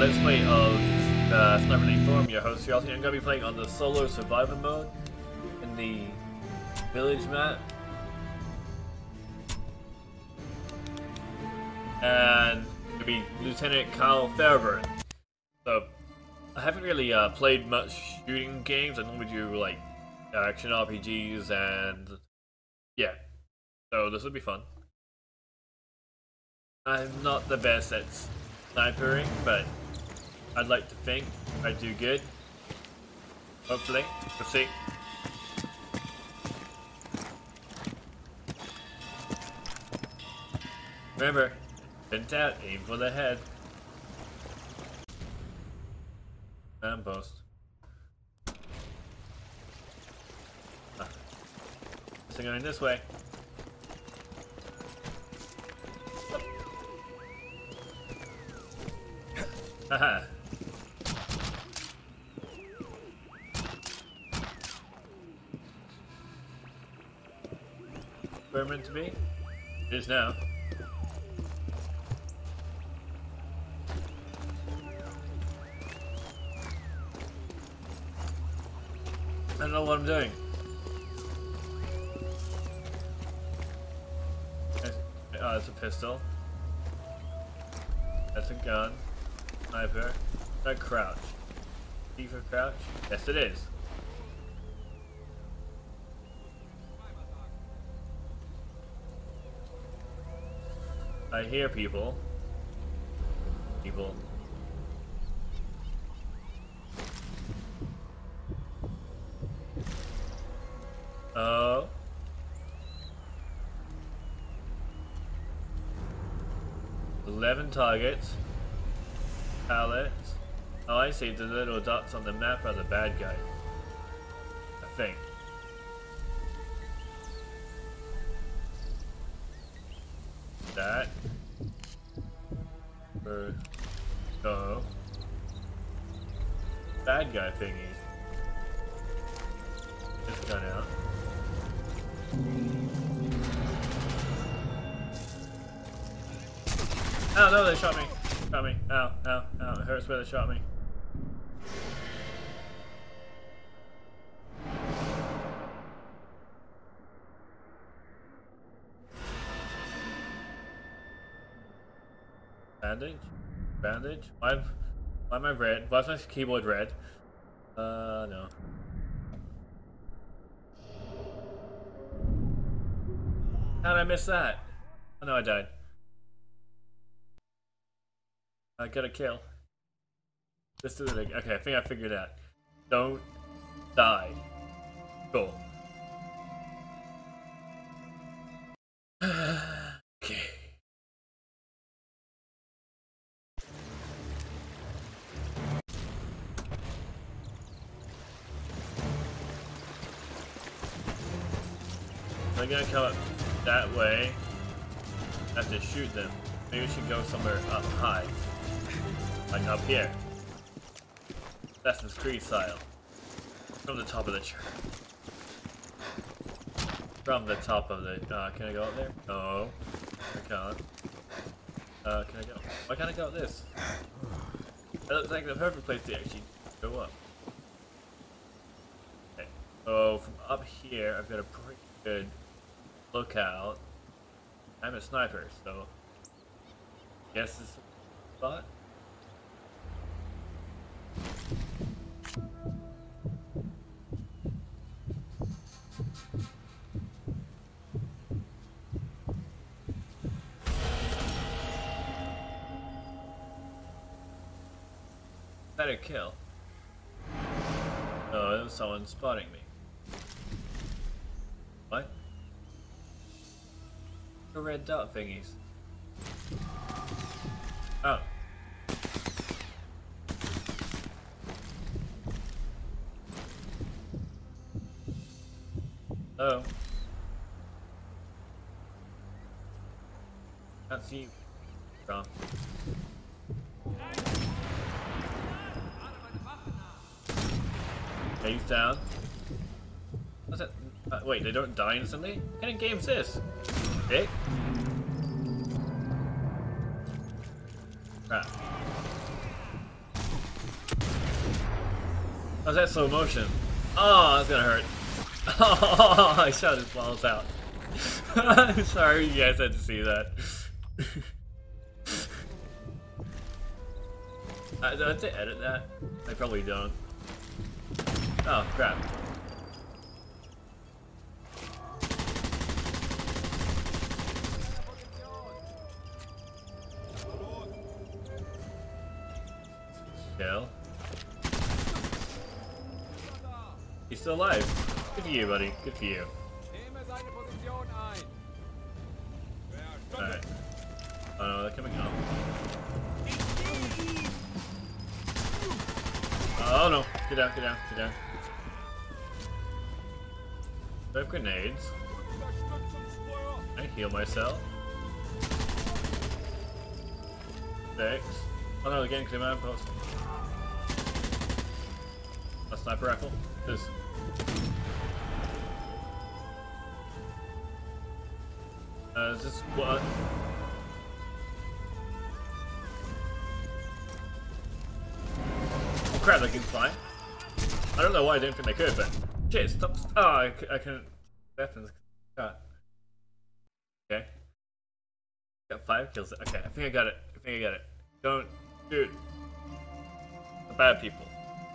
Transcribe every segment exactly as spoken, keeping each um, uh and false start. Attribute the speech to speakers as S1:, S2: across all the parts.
S1: Let's Play of uh, Sniper Elite four. I'm your host, Reality. I'm going to be playing on the solo survivor mode in the village map. And it'll be Lieutenant Kyle Fairburn. So, I haven't really uh, played much shooting games. I normally do like action R P Gs and yeah. So this will be fun. I'm not the best at snipering, but I'd like to think I do good. Hopefully. We'll see. Remember, print out, aim for the head. And post. Ah. So going this way. Haha. Where I'm meant to be? It is now. I don't know what I'm doing. Oh, that's a pistol. That's a gun. Sniper. That crouch. E for crouch? Yes, it is. I hear people. People. Oh. Eleven targets. Pallets. Oh, I see. The little dots on the map are the bad guy. I think. That. Or, oh. Bad guy thingies. This gun out. Oh no, they shot me. Shot me. Ow, ow, ow. It hurts where they shot me. Bandage? Bandage? Why, why am I red? Why is my keyboard red? Uh, no. How did I miss that? Oh no, I died. I got a kill. Let's do it again. Okay, I think I figured it out. Don't die. Cool. Okay. I'm gonna come up that way. I have to shoot them. Maybe we should go somewhere up high. Like up here. Assassin's Creed style. From the top of the church. From the top of the... Uh, can I go up there? No. I can't. Uh, can I go? Why can't I go up this? That looks like the perfect place to actually go up. Okay. So, from up here, I've got a pretty good lookout. I'm a sniper, so... Guess this is the spot? Better kill. Oh, it was someone spotting me. What? The red dot thingies. Oh. Oh. Can't see you. Wrong. Okay, he's down. What's that? Uh, wait, they don't die instantly? What kind of game is this? Okay. Crap. How's that slow motion? Oh, that's gonna hurt. Oh, I shot his balls out. I'm sorry you guys had to see that. uh, do I have to edit that? I probably don't. Oh, crap. Kill. He's still alive. Good for you, buddy. Good for you. Alright. Oh no, they're coming up. Oh no. Get down, get down, get down. I have grenades. I heal myself. Six. Oh no, they're getting command post. A sniper rifle. This. Uh, is this what? Oh crap, they can fly. I don't know why I didn't think they could, but shit, stop. Oh, I, I couldn't. Weapons. God. Okay. Got five kills. Okay, I think I got it. I think I got it. Don't. Dude. The bad people.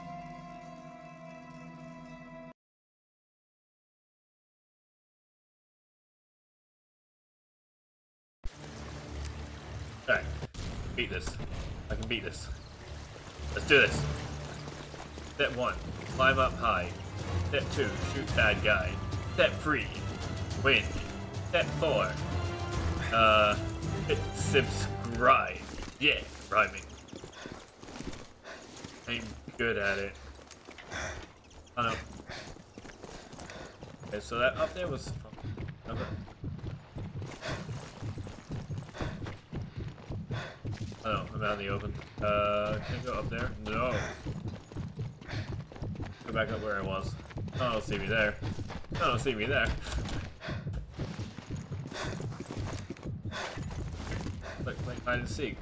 S1: Alright. Beat this. I can beat this. Let's do this. Step one. Climb up high. Step two. Shoot bad guy. Step three. Win. Step four. Uh. Hit subscribe. Yeah. Rhyming. I'm good at it. I don't know. Okay, so that up there was. Okay. Oh, I'm out in the open. Uh, can I go up there? No. Go back up where I was. Oh, don't see me there. Oh, don't see me there. Like playing hide and seek.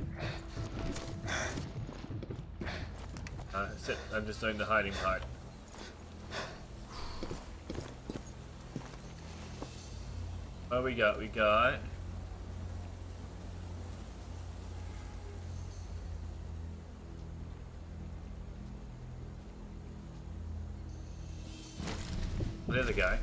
S1: Uh, sit. I'm just doing the hiding part. What we got? We got. There's a guy.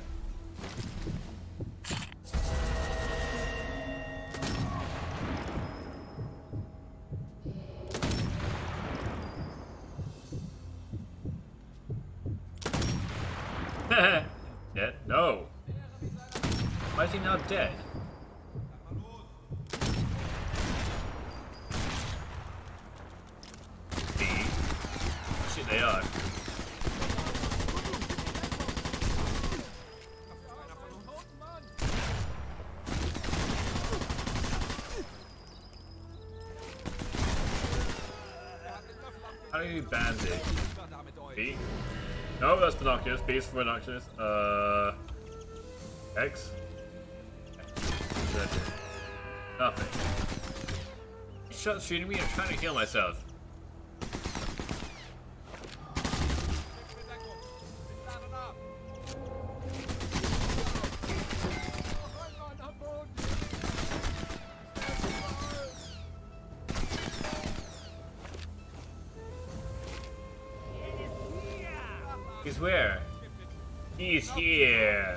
S1: Dead? No. Why is he now dead? B. Shit, they are. How do you bandage? B? No, that's binoculars. B is for binoculars. Uh. X? Nothing. You shut shooting me? I'm trying to heal myself. He's where? He's here.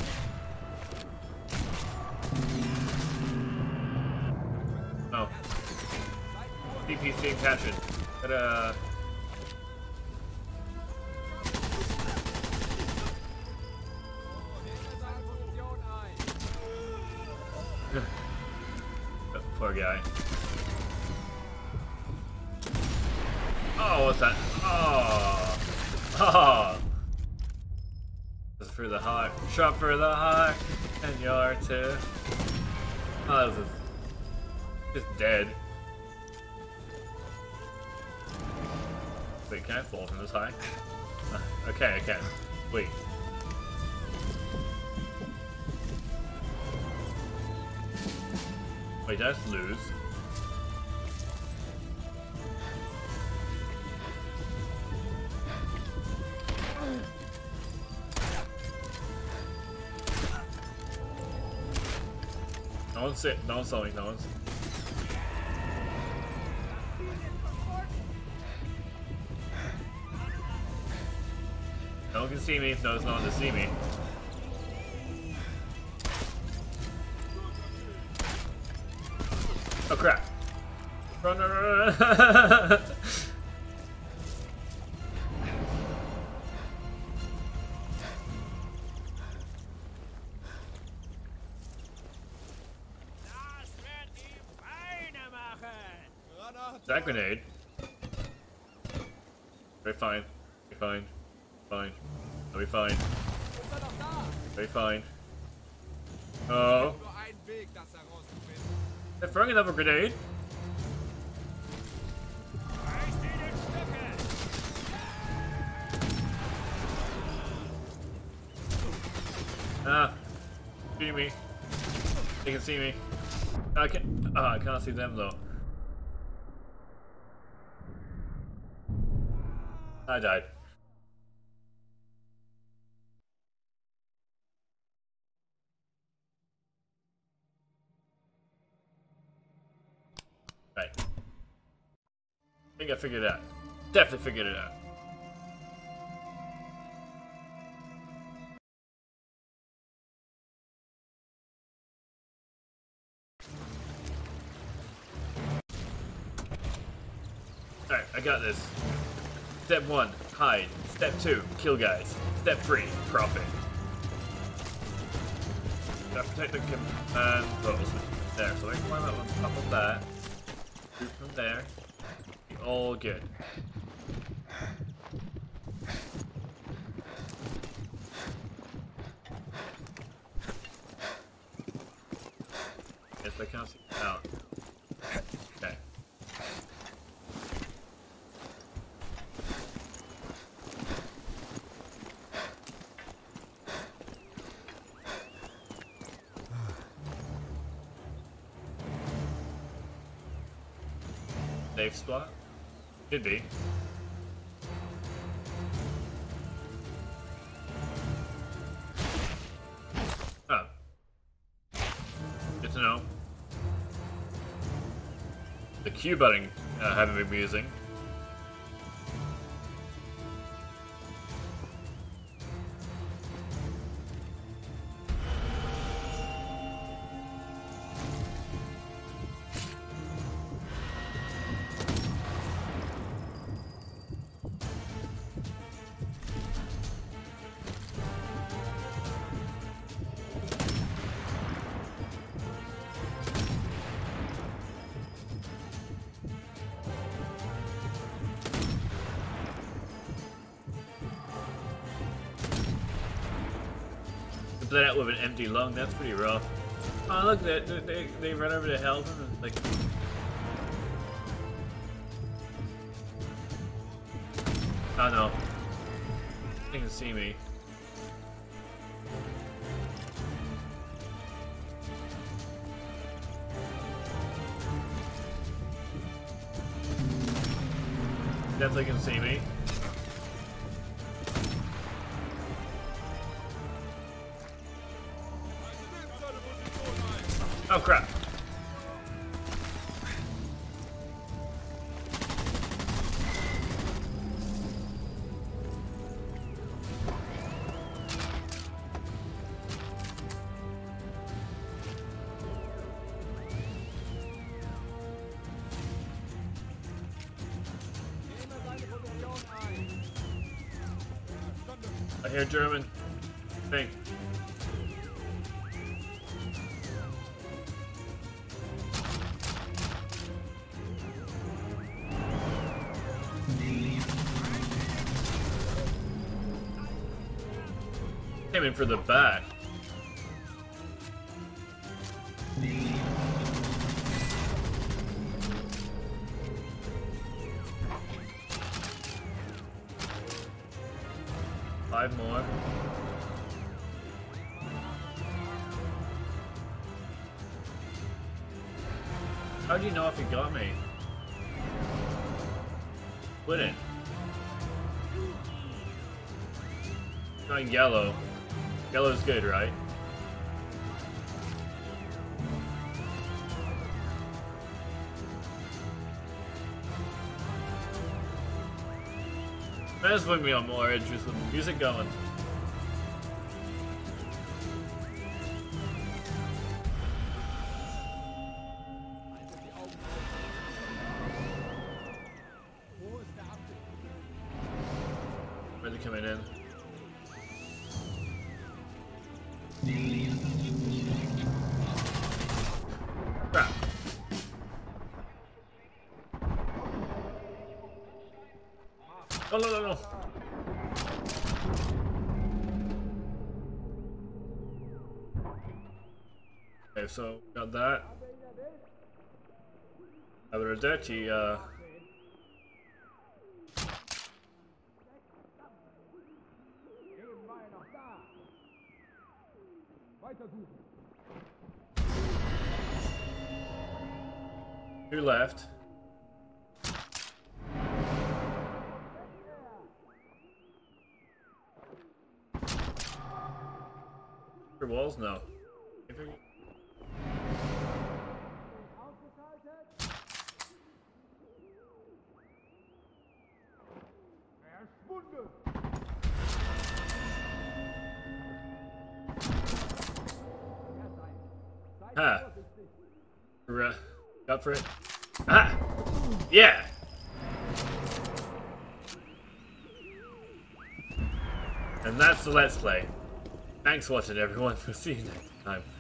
S1: Oh. D P C captured. But uh oh, poor guy. Oh, what's that? Oh. Oh. This is for the heart. Shot for the heart. And you're too. Oh, this is just dead. Wait, can I fall from this high? Uh, okay, I can. Wait. Wait, did I just lose? one's sit. No one's selling. No one's. No one can see me. No, there's no one to see me. Oh crap! Run, run, run, run. That grenade. Very fine. Very fine. Fine. I'll be fine. Very fine. Oh. They're throwing another grenade. Ah. See me. They can see me. I can't. Oh, I can't see them though. I died. Right. I think I figured it out. Definitely figured it out. Alright, I got this. Step one, hide. Step two, kill guys. Step three, profit. Gotta protect the command post there, so I can climb up on top of that. Shoot from there. All good. Yes, I can't see out. Okay. Safe spot? Could be. Oh. Good to know. The Q button uh, I haven't been using. Bled out with an empty lung, that's pretty rough. Oh look, they, they, they run over to help him and like... Oh no. They can see me. Definitely can see me. Oh crap. I hear German. Think. Came in for the back. Five more. How'd you know if he got me? Wouldn't. Trying yellow. Yellow's good, right? That's putting me on more edge with the music going. Really coming in. Crap. No, no, no, no. Okay, so got that. Arrivederci, uh... Two left. Your walls? No. Ah. Uh, up for it. Ah! Yeah! And that's the Let's Play. Thanks for watching, everyone. We'll see you next time.